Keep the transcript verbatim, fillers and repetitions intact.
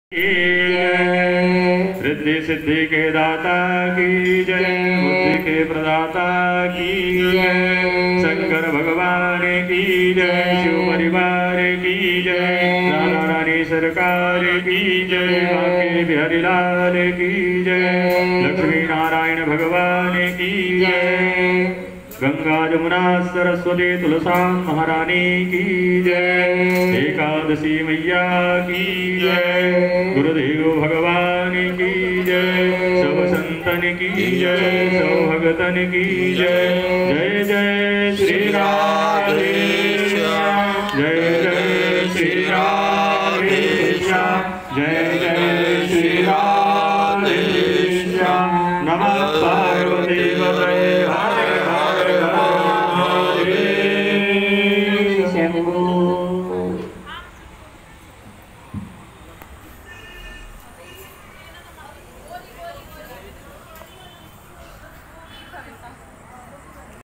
रिद्धि सिद्धि के दाता की जय, बुद्धि के प्रदाता की जय, शंकर भगवान की जय, शिव परिवार की जय, राधा रानी सरकार की जय, बांके बिहारी लाल की जय, लक्ष्मी नारायण भगवान की जय, गंगा जमुना सरस्वती तुलसा महारानी की जय, एकादशी मैया की जय, गुरुदेव भगवान की जय, सब संतन की जय, सब भगतन की जय। जय जय श्री राधे श्याम, जय जय श्री राधे श्याम, जय जय श्री राधे श्याम। नमः